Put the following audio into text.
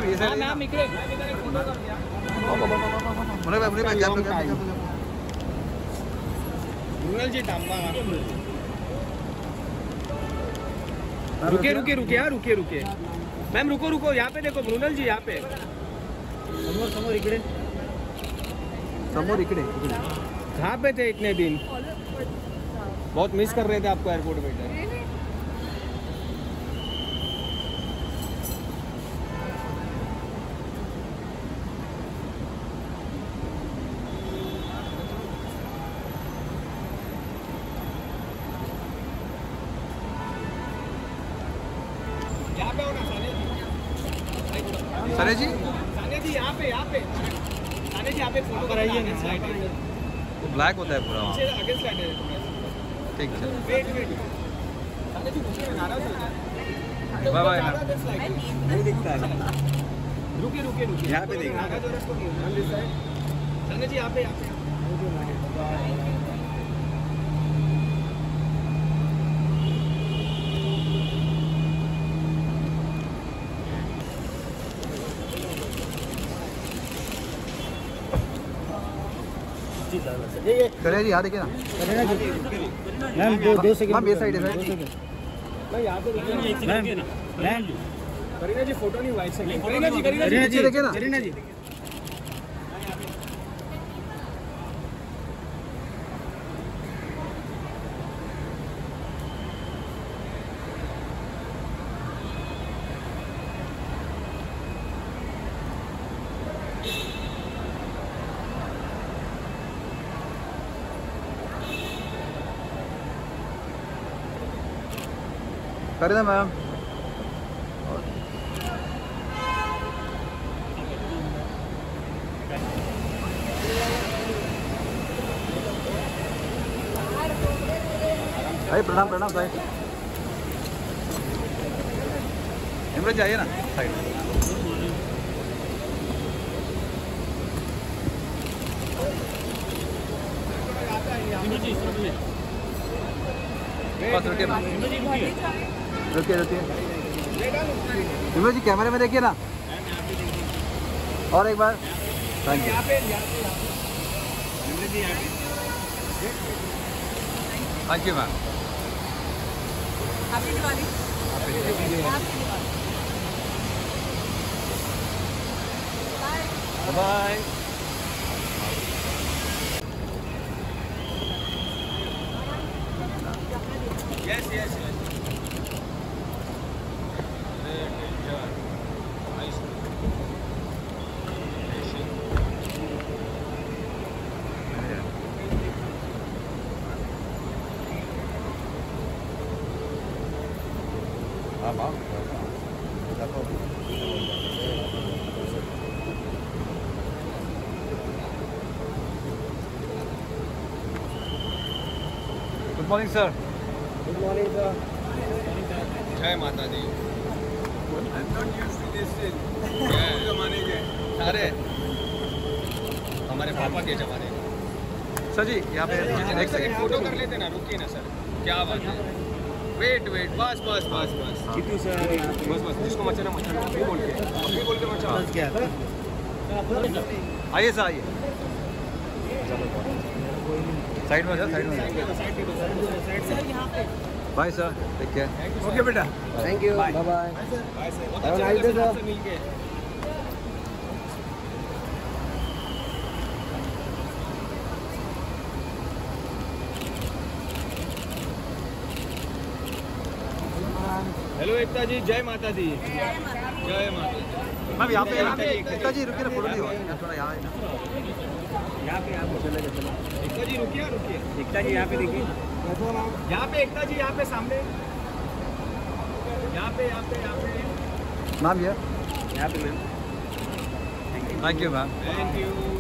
Ma'am इकडे मृणाल जी थांबा रुके रुके रुके हाँ रुके रुके मैम रुको रुको यहाँ पे देखो मृणाल जी यहाँ पे समोर समोर इकडे समोर इकडे कहाँ पे थे इतने दिन बहुत मिस कर रहे थे आपको एयरपोर्ट पे सरे जी यहाँ पे साने जी यहाँ पे फोटो कराइए ना स्लाइड वो ब्लैक होता है पूरा आगे स्लाइड है ठीक है वेट साने जी मुझे नाराज हो बाय बाय नहीं दिखता है रुके रुके रुके यहाँ पे देखना साने जी यहाँ पे करे जी यहाँ देखिए ना मैम दो सेकंड मैम ये साइड है मैं यहाँ पे मैम करीना जी फोटो नहीं हुआ एक सेकंड करीना जी देखिए ना करीना जी करे ना मैम भाई प्रणाम प्रणाम साहब इमरान जाइए ना साइड रुकिए रुकिए इमरान जी कैमरे में देखिए ना और एक बार thank you thank you ma'am happy Diwali bye Yes, yes, yes. Good morning sir Good morning, sir. जय माता दी। जमाने के अरे हमारे पापा के जमाने में। सर जी यहाँ पे एक सेकंड फोटो कर लेते ना, रुकिए ना सर। क्या बात है? वेट वेट बस बस बस बस कितू सर बस बस जिसको मचाना मचाना अभी बोल के मचाओ। क्या आइए सर आइए साइड में सर साइड में सर यहाँ पे bye sir take care okay बेटा thank you bye bye have a nice day sir hello Ekta ji जय माता दी जय माता दी। मैम यहाँ पे एकता जी रुकिए ना फोटो नहीं हुआ थोड़ा यहाँ यहाँ पे आप चले गए चलो एकता जी रुकिए एकता जी यहाँ पे देखिए यहाँ पे एकता जी यहाँ पे सामने यहाँ पे मैम ये यहाँ पे ma'am thank you ma'am thank you.